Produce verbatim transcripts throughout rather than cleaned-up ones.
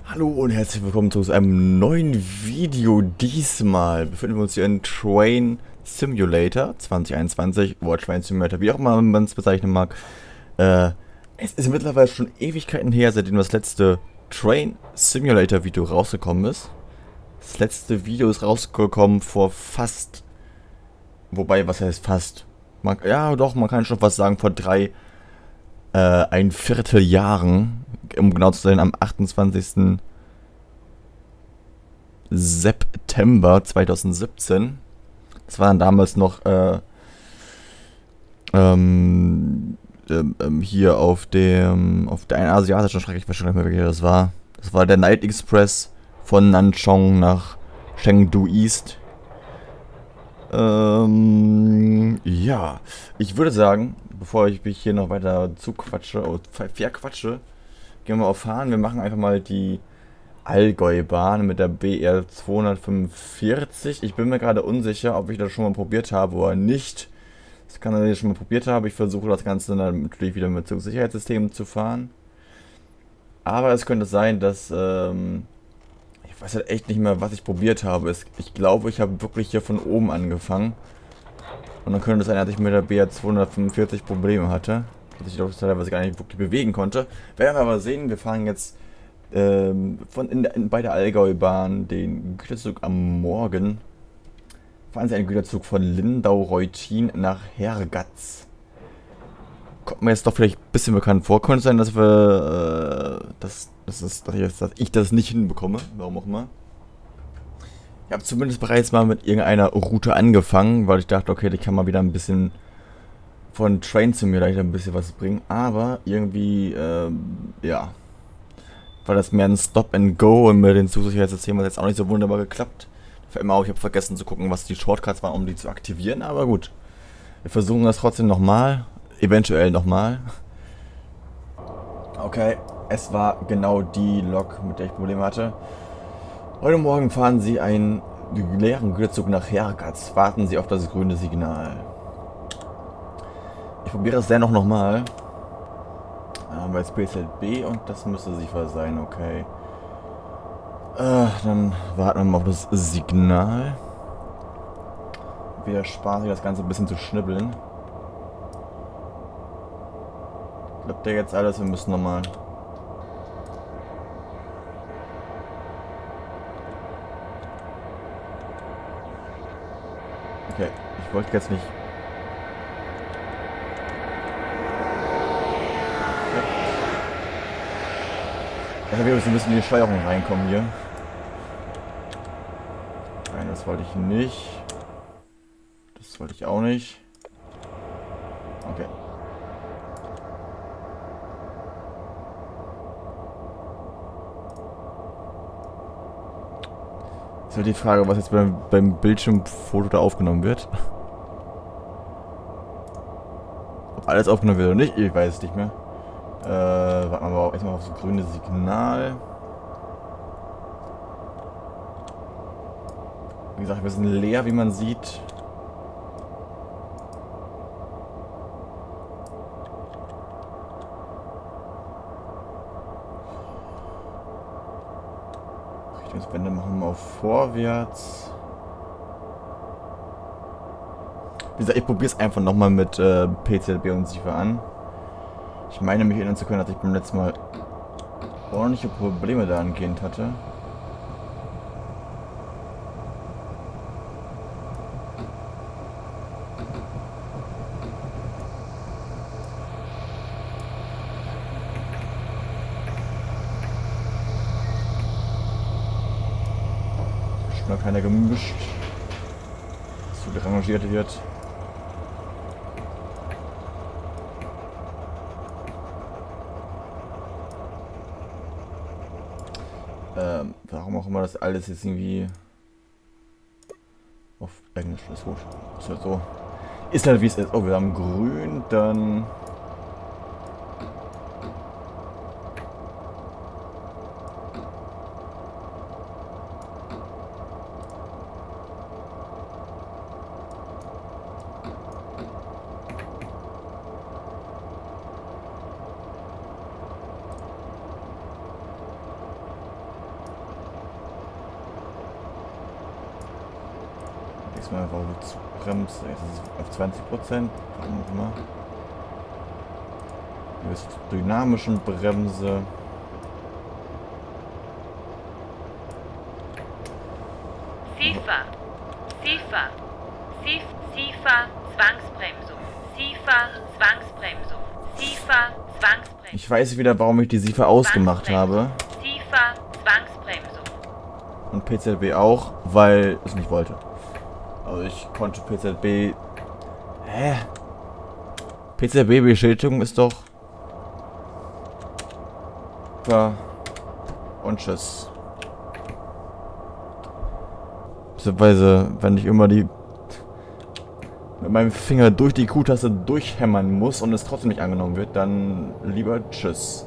Hallo und herzlich willkommen zu einem neuen Video. Diesmal befinden wir uns hier in Train Simulator zwanzig einundzwanzig, oder Train Simulator, wie auch immer man es bezeichnen mag. Äh, es ist mittlerweile schon Ewigkeiten her, seitdem das letzte Train Simulator Video rausgekommen ist. Das letzte Video ist rausgekommen vor fast, wobei, was heißt fast? Man, ja doch, man kann schon was sagen, vor drei, äh, ein Vierteljahren, um genau zu sein, am achtundzwanzigsten September zweitausendsiebzehn. Das war dann damals noch äh, ähm, ähm, ähm, hier auf dem auf der einen asiatischen Strecke, ich weiß schon nicht mehr, welche das war. Das war der Night Express von Nanchong nach Chengdu East. Ähm, ja, ich würde sagen, bevor ich mich hier noch weiter zuquatsche, oder verquatsche, gehen wir auf Fahren. Wir machen einfach mal die Allgäubahn mit der B R zweihundertfünfundvierzig. Ich bin mir gerade unsicher, ob ich das schon mal probiert habe oder nicht. Das kann sein, dass ich schon mal probiert habe. Ich versuche das Ganze dann natürlich wieder mit Zugsicherheitssystemen zu fahren. Aber es könnte sein, dass ähm, ich weiß halt echt nicht mehr, was ich probiert habe. Ich glaube, ich habe wirklich hier von oben angefangen. Und dann könnte es sein, dass ich mit der B R zweihundertfünfundvierzig Probleme hatte. Dass ich doch teilweise gar nicht wirklich bewegen konnte. Werden wir aber sehen, wir fahren jetzt ähm, von in, in, bei der Allgäubahn den Güterzug am Morgen. Fahren Sie einen Güterzug von Lindau-Reutin nach Hergatz. Kommt mir jetzt doch vielleicht ein bisschen bekannt vor. Könnte sein, dass wir, äh, dass, dass, es, dass, ich, dass ich das nicht hinbekomme. Warum auch immer. Ich habe zumindest bereits mal mit irgendeiner Route angefangen, weil ich dachte, okay, die kann mal wieder ein bisschen von Train Simulator ein bisschen was bringen. Aber irgendwie, ähm, ja, war das mehr ein Stop and Go und mit den Zugsicherheitssystemen hat jetzt auch nicht so wunderbar geklappt. Fällt mir auf, ich habe vergessen zu gucken, was die Shortcuts waren, um die zu aktivieren, aber gut. Wir versuchen das trotzdem nochmal. Eventuell nochmal. Okay, es war genau die Lok, mit der ich Probleme hatte. Heute Morgen fahren Sie einen leeren Güterzug nach Hergatz. Warten Sie auf das grüne Signal. Ich probiere es dennoch nochmal. Da haben wir jetzt P Z B und das müsste sicher sein, okay. Äh, dann warten wir mal auf das Signal. Wieder spaßig, das Ganze ein bisschen zu schnibbeln. Klappt ja jetzt alles, wir müssen nochmal. Okay, ich wollte jetzt nicht. Ja, wir müssen ein bisschen in die Steuerung reinkommen hier. Nein, das wollte ich nicht. Das wollte ich auch nicht. Okay. Jetzt wird die Frage, was jetzt beim, beim Bildschirmfoto da aufgenommen wird. Ob alles aufgenommen wird oder nicht, ich weiß es nicht mehr. Äh, warten wir aber erstmal auf das grüne Signal. Wie gesagt, wir sind leer, wie man sieht. Richtungswende machen wir auf vorwärts. Wie gesagt, ich probiere es einfach nochmal mit äh, P Z B und SIFA an. Ich meine mich erinnern zu können, dass ich beim letzten Mal ordentliche Probleme dahingehend hatte. Schon noch keiner gemischt. So derangiert wird. Ähm, warum auch immer das alles jetzt irgendwie auf Englisch ist gut. Ist halt so. Ist halt wie es ist. Oh, wir haben grün, dann. Diesmal einfach auf zu bremsen. Jetzt ist es auf zwanzig Prozent. Mal. Hier ist dynamischen Bremse. SIFA, SIFA, SIF, SIFA, Zwangsbremsung, SIFA, Zwangsbremsung, SIFA, Zwangsbremsung. Ich weiß wieder, warum ich die SIFA ausgemacht habe. SIFA, Zwangsbremsung. Und P Z B auch, weil es nicht wollte. Also ich konnte P Z B... Hä? P Z B-Beschädigung ist doch... Ja. Und tschüss. Beziehungsweise, wenn ich immer die... mit meinem Finger durch die Q-Taste durchhämmern muss und es trotzdem nicht angenommen wird, dann lieber tschüss.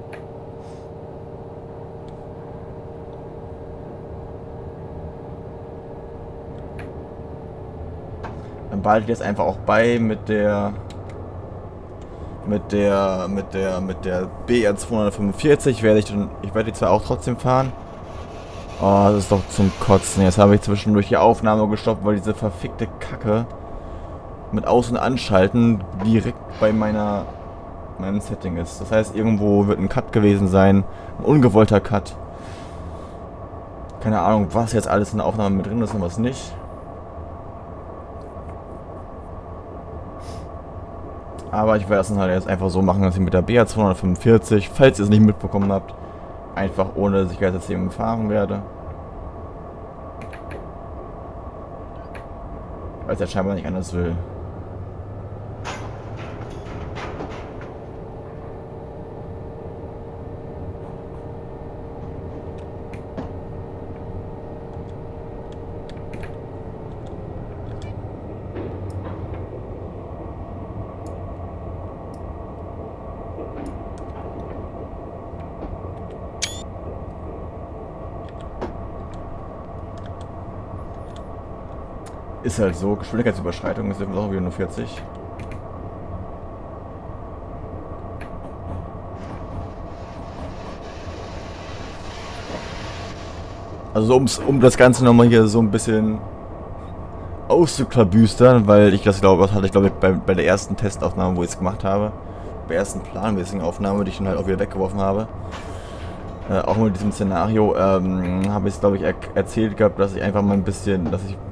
Dann behalte ich das einfach auch bei mit der mit der mit der mit der B R zweihundertfünfundvierzig werde ich dann ich werde die zwar auch trotzdem fahren. Oh, das ist doch zum Kotzen. Jetzt habe ich zwischendurch die Aufnahme gestoppt, weil diese verfickte Kacke mit Aus- und Anschalten direkt bei meiner meinem Setting ist. Das heißt, irgendwo wird ein Cut gewesen sein, ein ungewollter Cut. Keine Ahnung, was jetzt alles in der Aufnahme mit drin ist und was nicht. Aber ich werde es dann halt jetzt einfach so machen, dass ich mit der B R zweihundertfünfundvierzig, falls ihr es nicht mitbekommen habt, einfach ohne Sicherheitssystem fahren werde. Weil es ja scheinbar nicht anders will. Ist halt so, Geschwindigkeitsüberschreitung ist auch wieder nur vierzig. Also um's, um das Ganze nochmal hier so ein bisschen auszuklabüstern, weil ich das glaube, was hatte ich glaube ich bei, bei der ersten Testaufnahme, wo ich es gemacht habe, bei der ersten planmäßigen Aufnahme, die ich dann halt auch wieder weggeworfen habe, äh, auch mit diesem Szenario, ähm, habe ich es glaube ich er erzählt gehabt, dass ich einfach mal ein bisschen, dass ich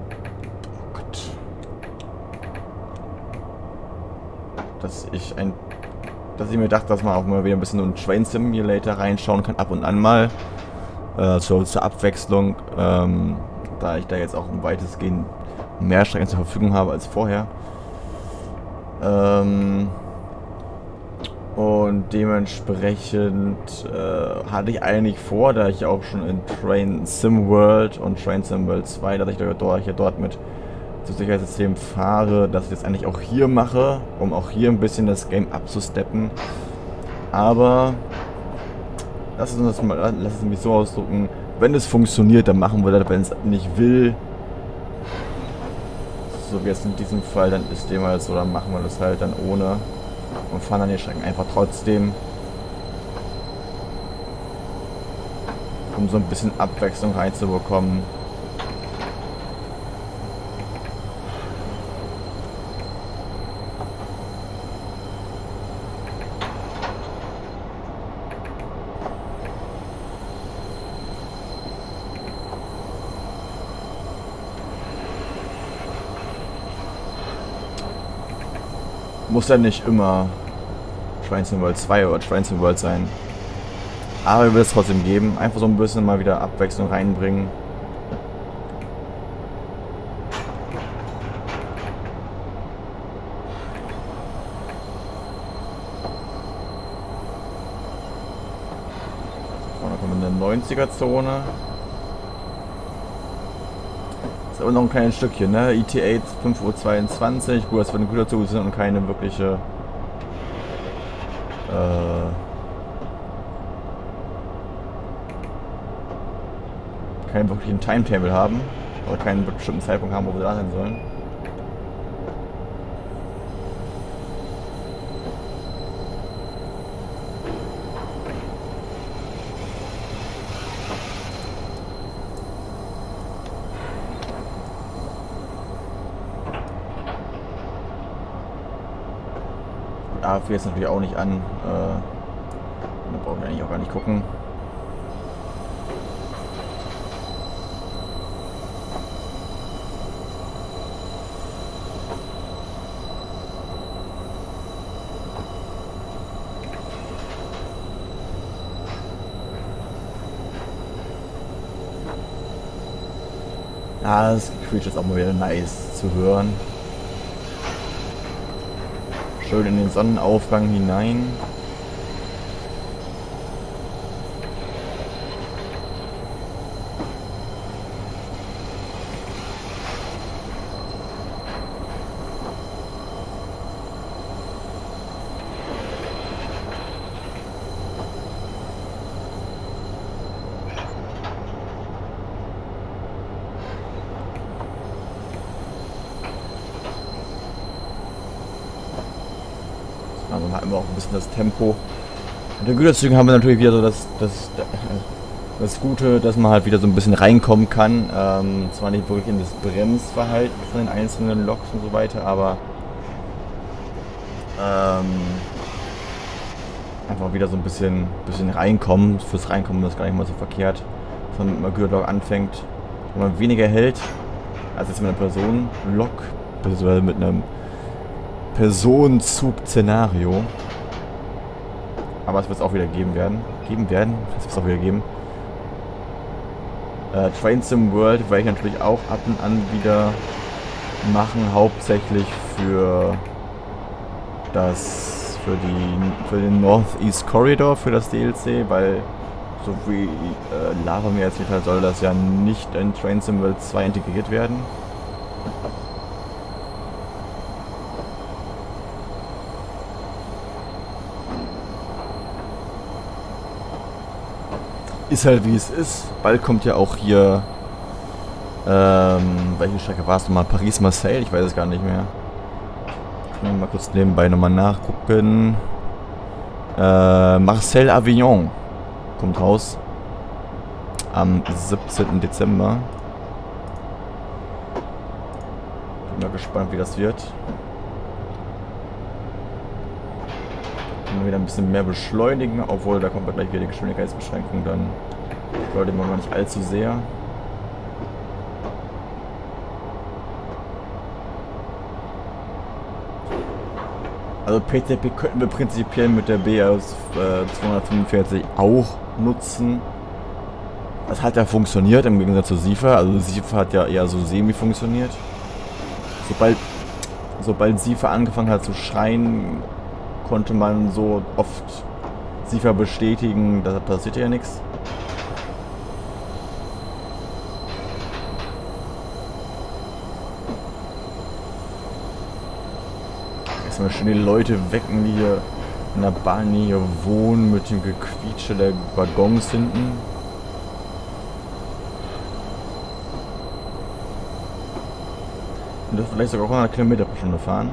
dass ich ein, dass ich mir dachte, dass man auch mal wieder ein bisschen so einen Train Simulator reinschauen kann, ab und an mal, äh, zur, zur Abwechslung, ähm, da ich da jetzt auch weitestgehend mehr Strecken zur Verfügung habe als vorher. Ähm, und dementsprechend äh, hatte ich eigentlich vor, da ich auch schon in Train Sim World und Train Sim World zwei, dass ich dort, hier dort mit zu Sicherheitssystem fahre, dass ich das eigentlich auch hier mache, um auch hier ein bisschen das Game abzusteppen. Aber lass uns das mal, lass es mich so ausdrücken, wenn es funktioniert, dann machen wir das, wenn es nicht will, so wie es in diesem Fall dann ist, dem halt so, dann machen wir das halt dann ohne und fahren dann die Strecken einfach trotzdem, um so ein bisschen Abwechslung reinzubekommen. Muss ja nicht immer Train Sim World zwei oder Train Sim World sein. Aber wir will es trotzdem geben. Einfach so ein bisschen mal wieder Abwechslung reinbringen. So, dann kommen wir in der neunziger-Zone. Aber noch ein kleines Stückchen, ne? E T acht fünf Uhr zweiundzwanzig. Gut, das wird ein guter Zug sind und keine wirkliche äh, keinen wirklichen Timetable haben. Oder keinen bestimmten Zeitpunkt haben, wo wir da sein sollen. A F jetzt natürlich auch nicht an. Äh, da brauchen wir eigentlich auch gar nicht gucken. Ah, das Creature ist auch mal wieder nice zu hören. Schön in den Sonnenaufgang hinein. Also haben wir auch ein bisschen das Tempo. Und den Güterzügen haben wir natürlich wieder so das, das, das Gute, dass man halt wieder so ein bisschen reinkommen kann. Ähm, zwar nicht wirklich in das Bremsverhalten von den einzelnen Loks und so weiter, aber ähm, einfach wieder so ein bisschen, bisschen reinkommen. Fürs Reinkommen ist gar nicht mal so verkehrt, dass man mit einem Güterlok anfängt, wo man weniger hält als jetzt mit einer Personenlok, beziehungsweise mit einem Personenzug-Szenario. Aber es wird es auch wieder geben werden. Geben werden? Es wird es auch wieder geben. Äh, Train Sim World werde ich natürlich auch ab und an wieder machen, hauptsächlich für das für die für den Northeast Corridor, für das D L C, weil so wie äh, Lava mir erzählt hat, soll das ja nicht in Train Sim World zwei integriert werden. Ist halt wie es ist. Bald kommt ja auch hier. Ähm, welche Strecke war es nochmal? Paris-Marseille? Ich weiß es gar nicht mehr. Ich will mal kurz nebenbei nochmal nachgucken. Äh, Marseille-Avignon kommt raus. Am siebzehnten Dezember. Bin mal gespannt, wie das wird. Wieder ein bisschen mehr beschleunigen, obwohl da kommt gleich wieder die Geschwindigkeitsbeschränkung, dann sollte man noch nicht allzu sehr. Also P C P könnten wir prinzipiell mit der B aus äh, zweihundertfünfundvierzig auch nutzen. Das hat ja funktioniert im Gegensatz zu SIFA, also SIFA hat ja eher so semi funktioniert. Sobald, sobald SIFA angefangen hat zu schreien, konnte man so oft SIFA bestätigen, da passiert ja nichts. Erstmal schön die Leute wecken, die hier in der Bahnnähe wohnen, mit dem Gequietsche der Waggons hinten. Und das vielleicht sogar auch hundert Kilometer pro Stunde fahren.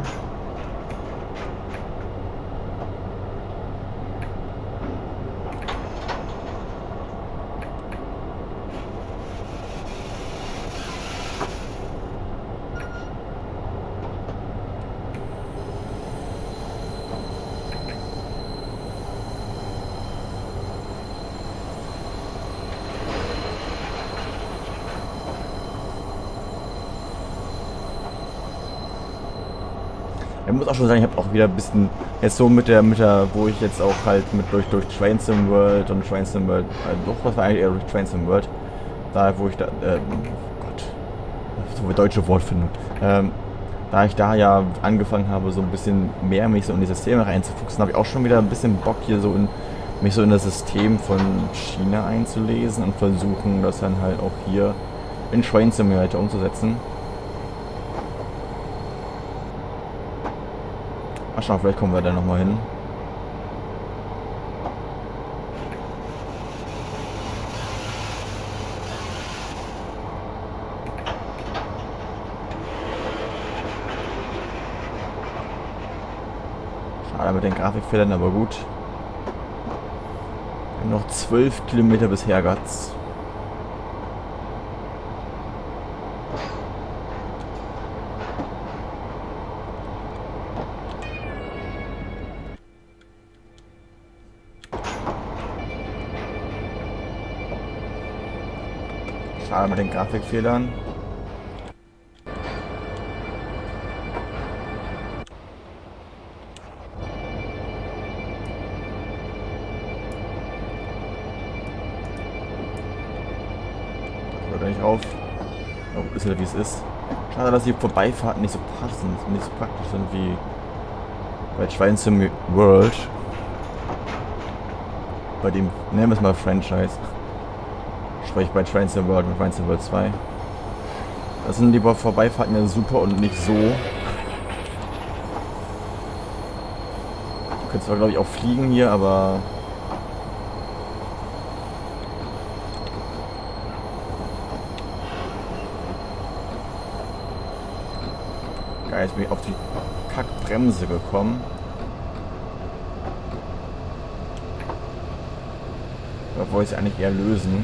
Ich muss auch schon sagen, ich habe auch wieder ein bisschen, jetzt so mit der, mit der, wo ich jetzt auch halt mit durch, durch Train Sim World und Train Sim World, äh, doch, was war eigentlich eher durch Train Sim World, da wo ich da, äh, Gott, so eine deutsche Wortfindung, ähm, da ich da ja angefangen habe, so ein bisschen mehr mich so in die Systeme reinzufuchsen, habe ich auch schon wieder ein bisschen Bock hier so in, mich so in das System von China einzulesen und versuchen, das dann halt auch hier in Train Simulator umzusetzen. Mal schauen, vielleicht kommen wir da nochmal hin. Schade mit den Grafikfehlern, aber gut. Wir haben noch zwölf Kilometer bis Hergatz. Schade mit den Grafikfehlern. Hört er nicht auf. Oh, ist ja wie es ist. Schade, dass die Vorbeifahrten nicht so passend, nicht so praktisch sind wie bei Train Sim World. Bei dem, nennen wir es mal Franchise. Sprich bei Train Sim World und Train Sim World zwei. Das sind die Vorbeifahrten ja super und nicht so. Du könntest zwar glaube ich auch fliegen hier, aber geil, jetzt bin ich auf die Kackbremse gekommen. Da wollte ich es eigentlich eher lösen.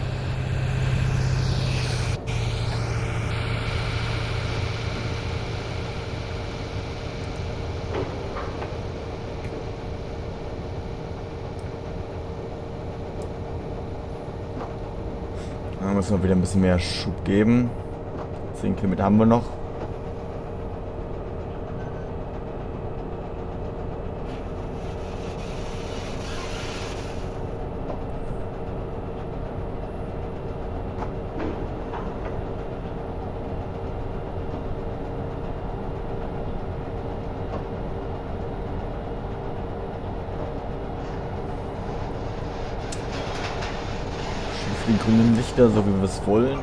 Da müssen wir wieder ein bisschen mehr Schub geben. zehn Kilometer haben wir noch. Die grünen Lichter, so wie wir es wollen.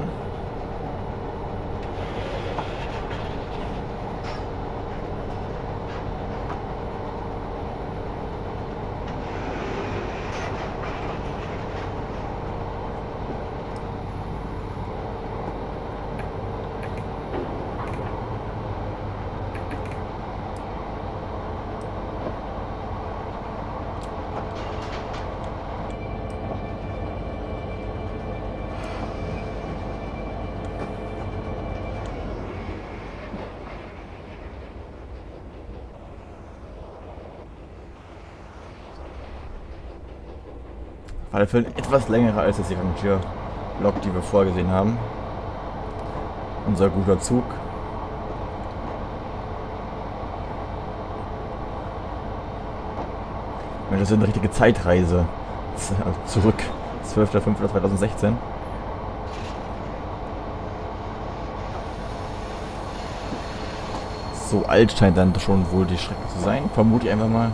Auf alle Fälle etwas länger als das die Rangier-Lok, die wir vorgesehen haben. Unser guter Zug. Mensch, das ist eine richtige Zeitreise. Zurück. zwölfter fünfter zweitausendsechzehn. So alt scheint dann schon wohl die Strecke zu sein. Vermute ich einfach mal.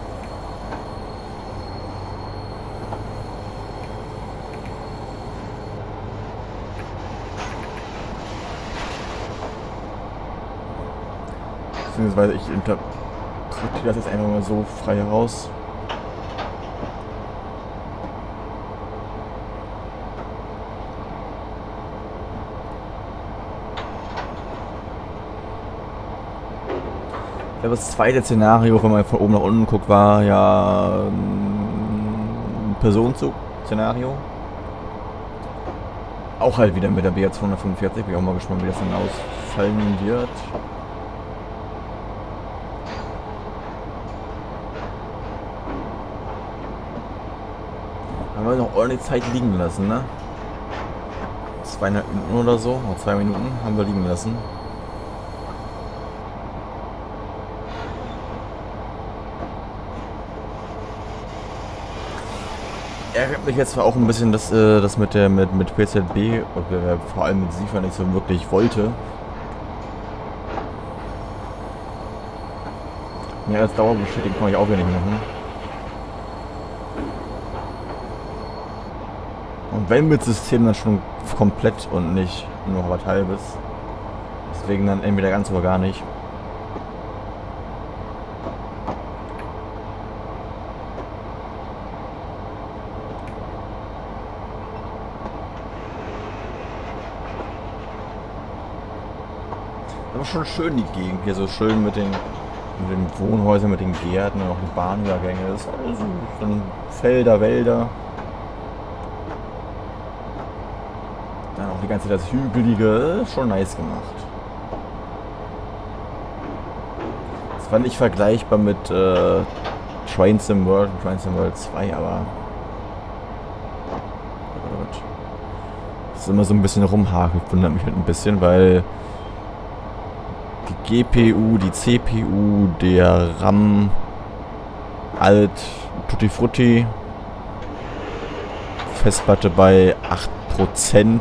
Beziehungsweise ich interpretiere das jetzt einfach mal so frei heraus. Ich glaube, das zweite Szenario, wenn man von oben nach unten guckt, war ja ein Personenzug-Szenario. Auch halt wieder mit der B R zweihundertfünfundvierzig. Bin ich auch mal gespannt, wie das dann ausfallen wird. Haben wir noch ordentlich Zeit liegen lassen, ne? Zweieinhalb Minuten oder so, noch zwei Minuten haben wir liegen lassen. Ärgert mich jetzt zwar auch ein bisschen, dass äh, das mit der mit, mit P Z B und äh, vor allem mit SIFA nicht so wirklich wollte. Mehr als Dauerbestätigung kann ich auch wieder nicht machen. Und wenn mit System dann schon komplett und nicht nur was halbes. Deswegen dann entweder ganz oder gar nicht. Aber schon schön die Gegend hier, so schön mit den, mit den Wohnhäusern, mit den Gärten und auch die Bahnübergänge. Das ist alles so, dann Felder, Wälder. Dann auch die ganze Zeit das Hügelige, ist schon nice gemacht. Das fand ich vergleichbar mit äh, Train Sim World und Train Sim World zwei, aber Das immer so ein bisschen rumhakelt, wundert mich halt ein bisschen, weil die G P U, die C P U, der RAM, alt, Tutti Frutti, Festplatte bei acht Prozent.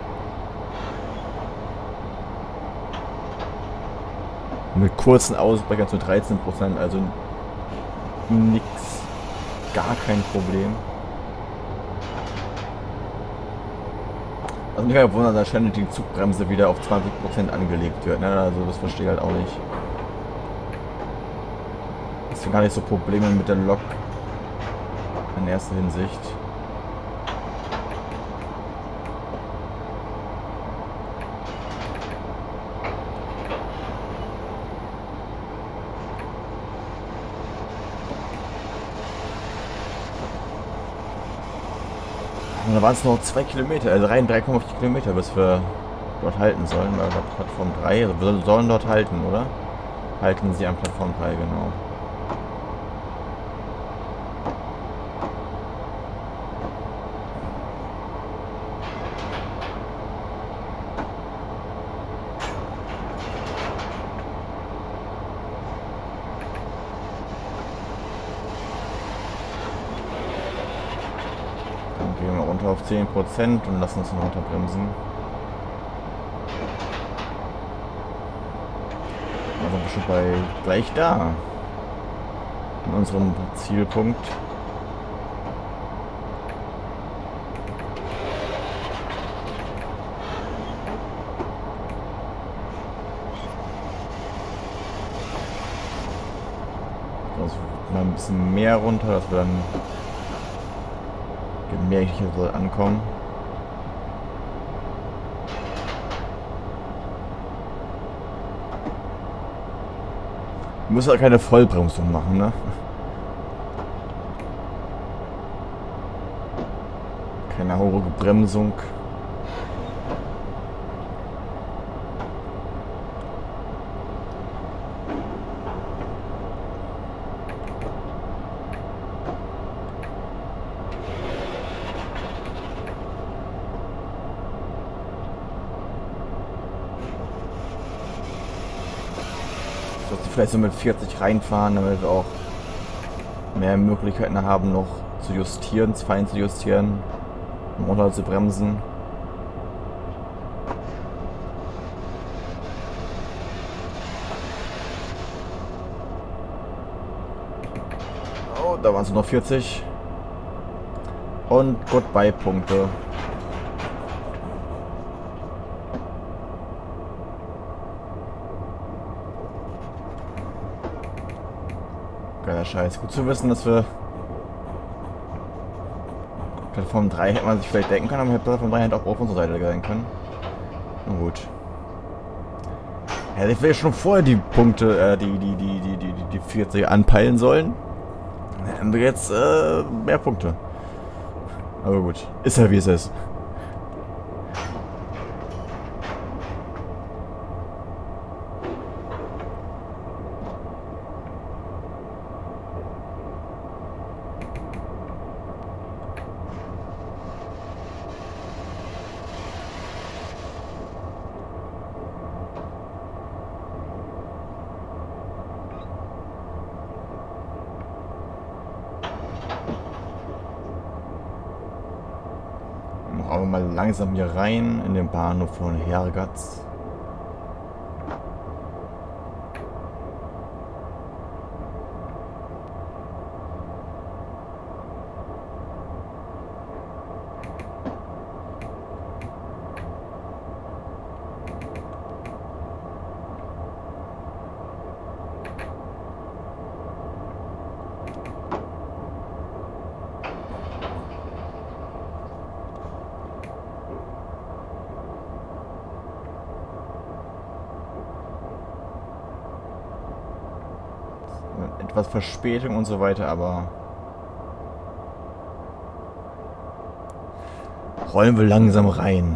Mit kurzen Ausbrechern zu dreizehn Prozent, also nix, gar kein Problem. Also mich halt wundern, dass ständig die Zugbremse wieder auf zwanzig Prozent angelegt wird, ne? Also das verstehe ich halt auch nicht. Das sind gar nicht so Probleme mit der Lok in erster Hinsicht. Und da waren es noch zwei Kilometer, also rein drei Komma vier Kilometer, bis wir dort halten sollen, bei Plattform drei. Also wir sollen dort halten, oder? Halten sie an Plattform drei, genau. Gehen wir runter auf zehn Prozent und lassen uns noch runterbremsen. Also sind wir schon bei gleich da. In unserem Zielpunkt. Also mal ein bisschen mehr runter, dass wir dann gemächlicher soll ankommen. Du musst ja keine Vollbremsung machen, ne? Keine hohe Bremsung. Vielleicht so mit vierzig reinfahren, damit wir auch mehr Möglichkeiten haben, noch zu justieren, fein zu justieren, um runter zu bremsen. Oh, da waren es noch vierzig. Und Goodbye-Punkte. Geiler Scheiß. Gut zu wissen, dass wir Plattform drei hätte man sich vielleicht denken können, aber Plattform drei hätte auch auf unserer Seite sein können. Na gut. Ja, ich will schon vorher die Punkte, äh, die, die, die, die, die, die vierzig anpeilen sollen. Dann haben wir jetzt äh, mehr Punkte. Aber gut. Ist ja wie es ist. Machen wir mal langsam hier rein in den Bahnhof von Hergatz. Etwas Verspätung und so weiter, aber rollen wir langsam rein.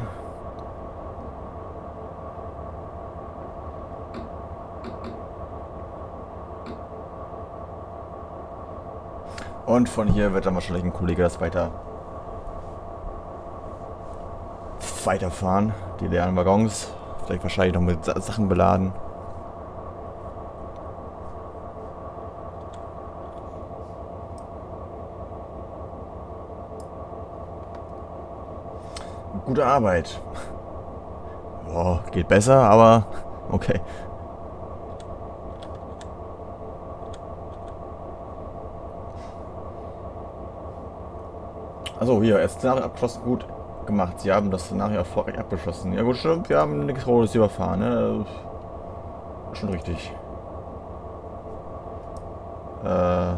Und von hier wird dann wahrscheinlich ein Kollege das weiter weiterfahren. Die leeren Waggons. Vielleicht wahrscheinlich noch mit Sa Sachen beladen. Gute Arbeit. Boah, geht besser, aber okay. Also hier, erst Szenario abgeschlossen, gut gemacht. Sie haben das Szenario erfolgreich abgeschlossen. Ja gut, stimmt, wir haben nichts Rotes überfahren, ne? Schon richtig. Äh.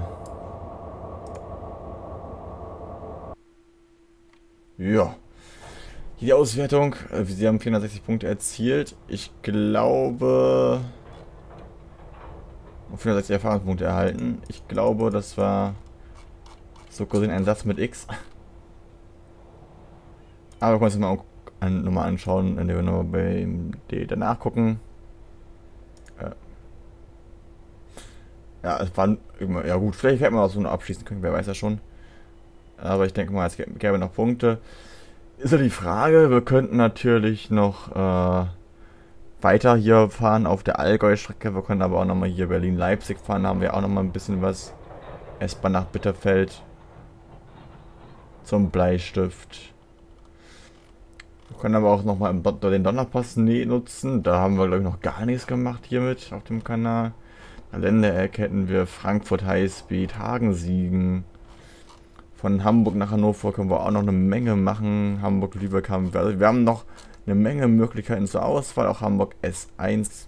Ja. Hier die Auswertung. Sie haben vierhundertsechzig Punkte erzielt. Ich glaube... vierhundertsechzig Erfahrungspunkte erhalten. Ich glaube, das war so gesehen ein Satz mit X. Aber wir können uns mal an, nochmal anschauen, indem wir nochmal bei D danach gucken. Äh ja, es waren immer, ja gut, vielleicht hätten wir auch so noch abschließen können, wer weiß ja schon. Aber ich denke mal, es gäbe noch Punkte. Ist ja die Frage, wir könnten natürlich noch äh, weiter hier fahren auf der Allgäu-Strecke. Wir können aber auch nochmal hier Berlin-Leipzig fahren, da haben wir auch nochmal ein bisschen was. S-Bahn nach Bitterfeld zum Bleistift. Wir können aber auch nochmal den Donnerpass nutzen. Da haben wir, glaube ich, noch gar nichts gemacht hiermit auf dem Kanal. Ländereck hätten wir Frankfurt Highspeed, Hagen-Siegen. Von Hamburg nach Hannover können wir auch noch eine Menge machen. Hamburg-Lübeck haben wir. Also wir haben noch eine Menge Möglichkeiten zur Auswahl. Auch Hamburg S eins.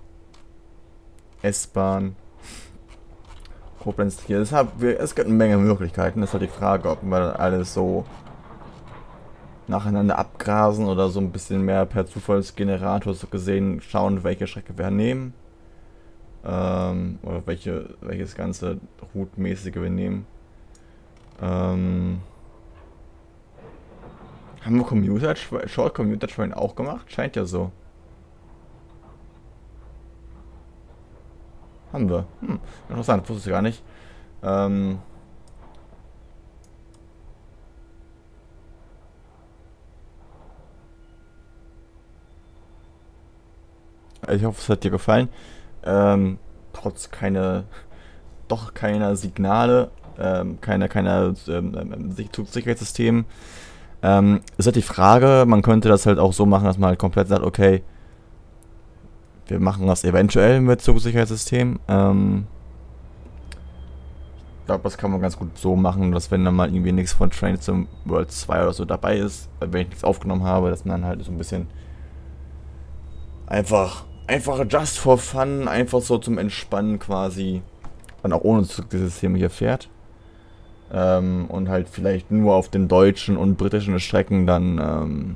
S-Bahn. Koblenz hier. Deshalb, es gibt eine Menge Möglichkeiten. Das ist halt die Frage, ob wir alles so nacheinander abgrasen oder so ein bisschen mehr per Zufallsgenerator so gesehen schauen, welche Strecke wir nehmen. Ähm, oder welche, welches ganze Route-mäßige wir nehmen. Ähm, haben wir Commuter Short Commuter Train auch gemacht? Scheint ja so. Haben wir. Hm, interessant, wusste ich gar nicht. Ähm, ich hoffe, es hat dir gefallen. Ähm, trotz keine, doch keiner Signale, ähm, keiner, keiner ähm, Sicherheitssystem. Ähm, ist halt die Frage, man könnte das halt auch so machen, dass man halt komplett sagt, okay, wir machen das eventuell mit Zugsicherheitssystem. Ähm, ich glaube, das kann man ganz gut so machen, dass wenn dann mal irgendwie nichts von Train Sim World zwei oder so dabei ist, wenn ich nichts aufgenommen habe, dass man dann halt so ein bisschen einfach, einfach just for fun, einfach so zum Entspannen quasi, dann auch ohne Zugsicherheitssystem hier fährt. Ähm, und halt vielleicht nur auf den deutschen und britischen Strecken dann ähm,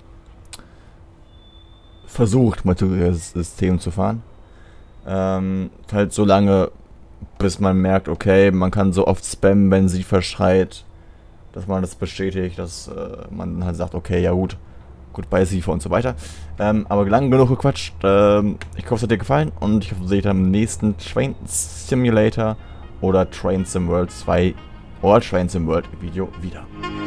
versucht, mit System zu fahren. Ähm, halt so lange, bis man merkt, okay, man kann so oft spammen, wenn sie verschreit, dass man das bestätigt, dass äh, man dann halt sagt, okay, ja gut, goodbye Siefer und so weiter. Ähm, aber lang genug gequatscht. Ähm, ich hoffe, es hat dir gefallen und ich hoffe, ihr seht am nächsten Train Simulator oder Train Sim World zwei oder Train Sim World Video wieder.